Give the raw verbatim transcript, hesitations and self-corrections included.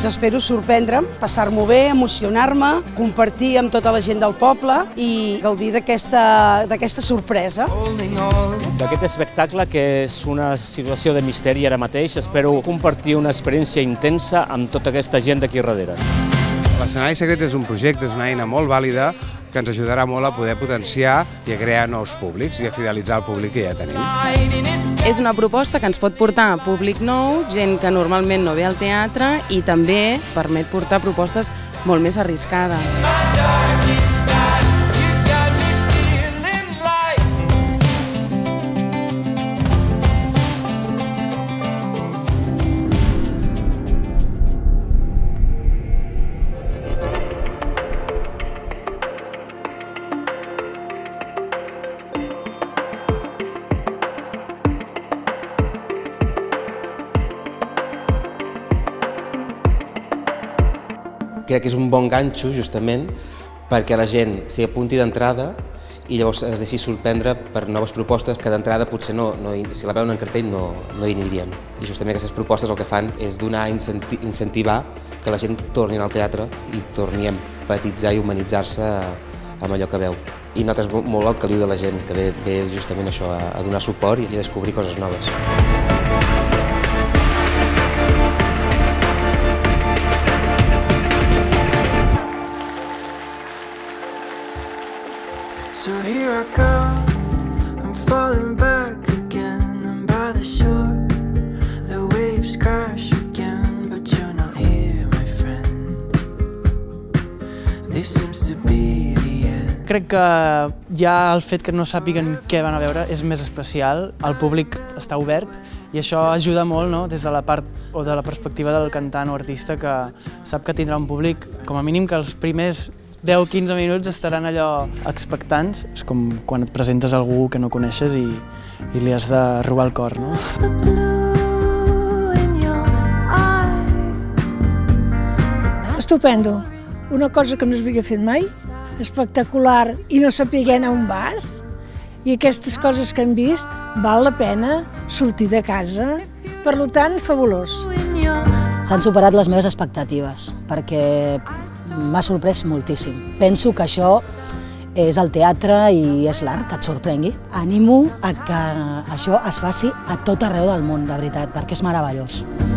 espero sorprendre'm, passar-m'ho bé, emocionar-me, compartir amb tota la gent del poble i gaudir d'aquesta sorpresa. D'aquest espectacle, que és una situació de misteri ara mateix, espero compartir una experiència intensa amb tota aquesta gent d'aquí darrere. L'Escenari Secret és un projecte, és una eina molt vàlida que ens ajudarà molt a poder potenciar i a crear nous públics i a fidelitzar el públic que ja tenim. És una proposta que ens pot portar a públic nou, gent que normalment no ve al teatre, i també permet portar propostes molt més arriscades. Crec que és un bon ganxo, justament, perquè la gent s'hi apunti d'entrada i llavors es deixi sorprendre per noves propostes que d'entrada potser no, no, si la veuen en cartell no, no hi anirien. I justament aquestes propostes el que fan és donar, incentivar que la gent torni al teatre i torni a empatitzar i humanitzar-se amb allò que veu. I notes molt el caliu de la gent, que ve, ve justament això, a, a donar suport i a descobrir coses noves. So here I go, I'm falling back again, I'm by the shore, the waves crash again, but you're not here, my friend, this seems to be the end. Crec que ja el fet que no sàpiguen què van a veure és més especial, el públic està obert i això ajuda molt, no? Des de la part o de la perspectiva del cantant o artista que sap que tindrà un públic, com a mínim que els primers deu a quinze minuts estaran allò expectants. És com quan et presentes a algú que no coneixes i, i li has de robar el cor, no? Estupendo. Una cosa que no s'havia fet mai, espectacular i no sapiguent a on vas. I aquestes coses que hem vist val la pena sortir de casa. Per tant, fabulós. S'han superat les meves expectatives, perquè m'ha sorprès moltíssim. Penso que això és el teatre i és l'art, que et sorprengui. Animo a que això es faci a tot arreu del món, de veritat, perquè és meravellós.